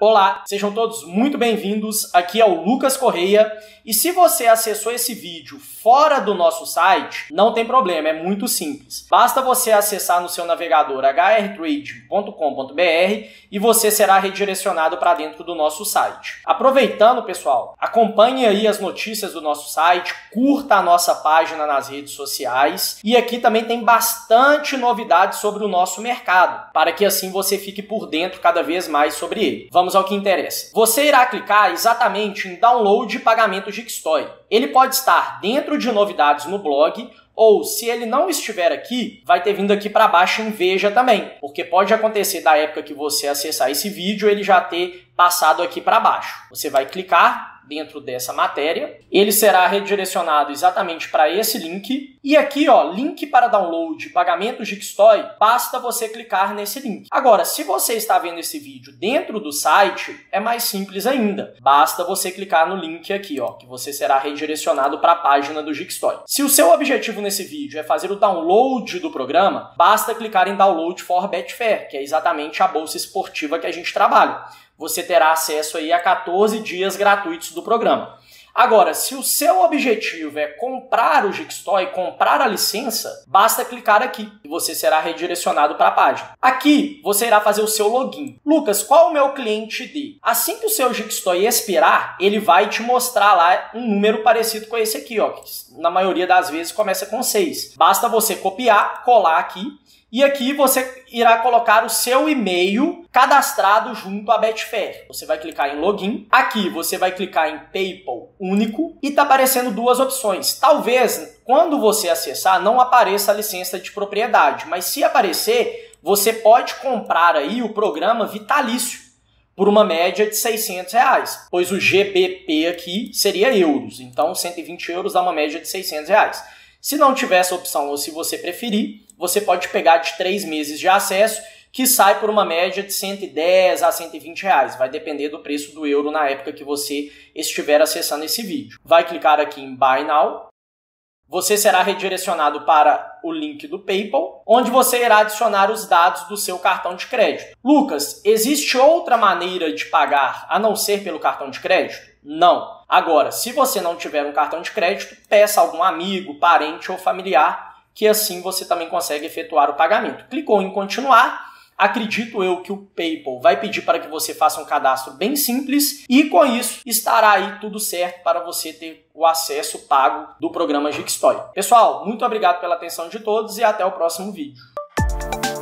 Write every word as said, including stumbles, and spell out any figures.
Olá, sejam todos muito bem-vindos, aqui é o Lucas Correia e se você acessou esse vídeo fora do nosso site, não tem problema, é muito simples. Basta você acessar no seu navegador h r trading ponto com ponto b r e você será redirecionado para dentro do nosso site. Aproveitando, pessoal, acompanhe aí as notícias do nosso site, curta a nossa página nas redes sociais e aqui também tem bastante novidades sobre o nosso mercado, para que assim você fique por dentro cada vez mais sobre ele. Vamos ao que interessa. Você irá clicar exatamente em Download Pagamento Gixtoy. Ele pode estar dentro de novidades no blog, ou se ele não estiver aqui, vai ter vindo aqui para baixo em Veja também, porque pode acontecer da época que você acessar esse vídeo ele já ter passado aqui para baixo. Você vai clicar dentro dessa matéria, ele será redirecionado exatamente para esse link, e aqui ó, link para download pagamento Gixtoy, basta você clicar nesse link. Agora, se você está vendo esse vídeo dentro do site, é mais simples ainda, basta você clicar no link aqui ó, que você será redirecionado para a página do Gixtoy. Se o seu objetivo nesse vídeo é fazer o download do programa, basta clicar em Download for Betfair, que é exatamente a bolsa esportiva que a gente trabalha. Você terá acesso aí a quatorze dias gratuitos do programa. Agora, se o seu objetivo é comprar o Gixtoy, comprar a licença, basta clicar aqui e você será redirecionado para a página. Aqui você irá fazer o seu login. Lucas, qual é o meu cliente I D? Assim que o seu Gixtoy expirar, ele vai te mostrar lá um número parecido com esse aqui, ó, que na maioria das vezes começa com seis. Basta você copiar, colar aqui, e aqui você irá colocar o seu e-mail cadastrado junto à Betfair. Você vai clicar em Login. Aqui você vai clicar em PayPal único e está aparecendo duas opções. Talvez, quando você acessar, não apareça a licença de propriedade, mas se aparecer, você pode comprar aí o programa vitalício por uma média de seiscentos reais, pois o G B P aqui seria euros, então cento e vinte euros dá uma média de seiscentos reais. Se não tiver essa opção ou se você preferir, você pode pegar de três meses de acesso, que sai por uma média de cento e dez a cento e vinte reais. Vai depender do preço do euro na época que você estiver acessando esse vídeo. Vai clicar aqui em Buy Now. Você será redirecionado para o link do PayPal, onde você irá adicionar os dados do seu cartão de crédito. Lucas, existe outra maneira de pagar a não ser pelo cartão de crédito? Não. Agora, se você não tiver um cartão de crédito, peça a algum amigo, parente ou familiar, que assim você também consegue efetuar o pagamento. Clicou em continuar, acredito eu que o PayPal vai pedir para que você faça um cadastro bem simples e com isso estará aí tudo certo para você ter o acesso pago do programa Gixtoy. Pessoal, muito obrigado pela atenção de todos e até o próximo vídeo.